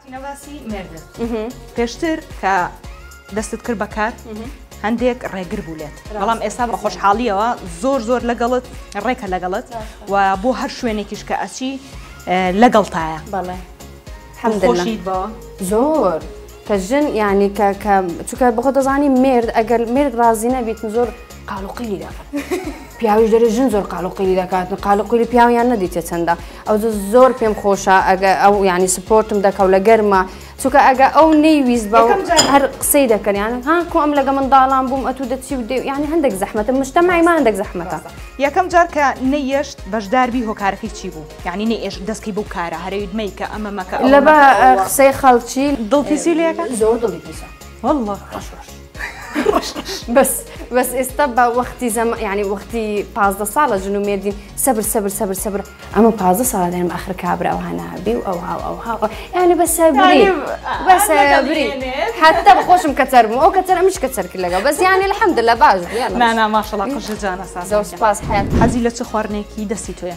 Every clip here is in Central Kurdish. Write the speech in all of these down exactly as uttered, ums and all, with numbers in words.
نەواسی مێردت پێشتر کە دەستت کرد بەکار هەندێک ڕێگر بوولێت بەڵام ئێستا بە خۆشحاڵیەوە زۆر زۆر لەگەڵت ڕێکە لەگەڵت و بۆ هەر شوێنێکیش کە ئەچی لەگەڵتایە بەڵێ خۆشیت بەوە زۆر کە ژن یعنی کە چونکە بەخۆ دەزانی مێرد ئەگەر مێرد ڕازی نەبیت زۆر قالوقیلی دەکات پیاویش دەرێ ژن زۆر قالوقیلی دەکات قالوقیلی پیاویان نەدیتێت چەندە ئەو زۆر پێم خۆشە ئەگە ئەو ینی سپۆرتم دەکەو لە گەرمە چونکە ئەگە ئەو نەیویست بە هەر قسەی دەکەن یان ها کو ئەم لەگە منداڵان بووم ئەتوو دەچی و ینی هەندێک زەحمەتە مجتەمەعیمان هەندێک زەحمەتە یەکەم جار کە نەیەشت بەشداربی هۆکارەکەی چی بوو یعنی نەئێش دەستکەی بوو کارە هەرەویت مەی کە ئەمە مەکە لە بە قسەی خەڵکی دڵپیسی لێەکە زۆر دڵی پیسە والله بس بس ئێستا بە وەختی زەمە ینی وەختی پازدە ساڵە ژن و مێردین سەبر سەبر سەبر سەبر ئەمە پازدە ساڵە دێنم ئاخر کابرا ئەو هەنابی و ئەو هاو ئەو هاو یعنی بە سەبری بە سەبری حتى بخۆشم کەچەر بووم ئەو کەچەر ئەمیش کەچەر کرد لەگەڵ بەس یعنی الحەمدلله باش نا نا ماشەڵڵا قژە جانە زۆر سوپاس حەیات حەزی لە چ خواردنێکی دەستی تۆیە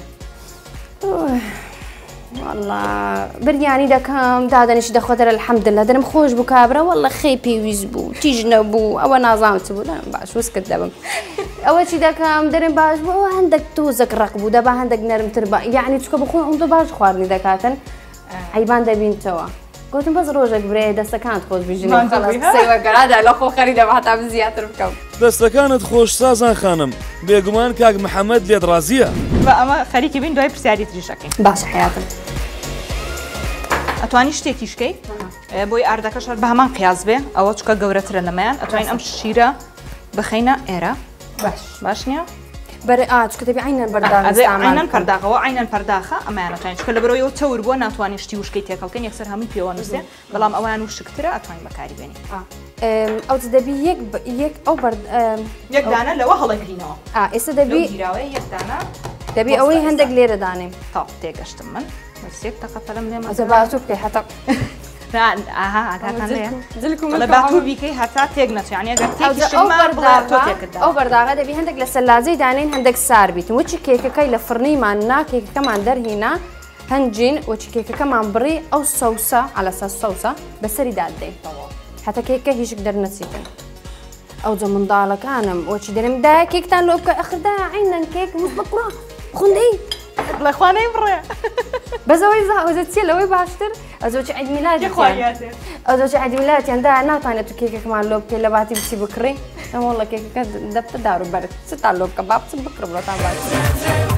والله بریانی دەکەم دادەنیش دەخۆتەرە الحەمدلله دەرم خۆش بوو کابرا والله خێ پێویست بوو تیژ نەبوو ئەوە نازانم چ بوو دەرم باش وس کرد دەبم ئەوە چی دەکەم دەرم باش بوو ئەوە هەندێک تۆزێک ڕق بوو دەبا هەندێک نەرمتر بە یعنی چکە بخۆن ئەوەندە باش خواردنی دەکاتن عیبان دەبینتەوە گوتم بەس ڕۆژێک برێ دەستەکانت خۆش بیژنی قسەیوەگەرادا لە خۆ خەری دەبا هەتا زیاتر بکەم دەستەکانت خۆش سازان خانم بێگومان کاک محەممەد لێت ڕازیە بە ئەمە خەریکی بین دوای پرسیاری تریشەکەین باش حیاتم ئەتوانی شتێکی شکەی بۆی ئاردەکەش بە هەمان قیاز بێ ئەوە چکە گەورەترە لەمەیان ئەتوانین ئەم شیرە بخەینە ئێرە باش باش نییە بەرێ ئاچکە دەبی عینەن بەرداغ عینەن پەرداغەوە عینەن پەرداخە ئەمایانەتوانین چکە لە بەرەوەیەوە چەور بووە ناتوانانی شتی وشکەی تێکەڵکەن یەکسەر هەمووی پێوە نووسێ بەڵام ئەویان وشکترە ئەتوانین بەکاری بێنی ئەو دەبی یەک یەک ئەو یەکدانە لەوە هەڵەگرینەوە ئێستا دەبی گیراوەی یەکدانە دەبی ئەوەی هەندێک لێرە دانێم تا تێگەشتم من سێک تەقەتەلم لێمە باتوو بکەی هەتا ئاها ئاگاتان لێ باتوو بیکەی هەتا تێک نەچیانی ئەگەر ئەو بەرداغە دەبی هەندێک لە سەلاجەی دانین هەندێک سار بیتن وچی کێکەکەی لە فڕنیمان نا کێکەکەمان دەرهینا هەنجین وچی کێکەکەمان بڕی ئەو سەوسە ئالەسا سەوسە بەسەری دادەین هەتا کێکە هیچ دەرنەچیتن ئەو جە منداڵەکانم وەچی دەرم دا کێکتان لۆ بکە ئەخدا عینەن کێک وز بە کوڕا خوندەی لە خوانەی بڕێ بەزەوەی زاوەزە چیە لەوەی باشتر ئەزۆچی عید میلادیان ئەزۆچی عید میلادیاندا ناتوانێت تو کێکەکەمان لۆ بکەی لە باتی بچی بکڕی ئەوە لە کێکەکە دەبتە دار و بەرت چتان لۆ بکە با بچم بکڕم لەتان باش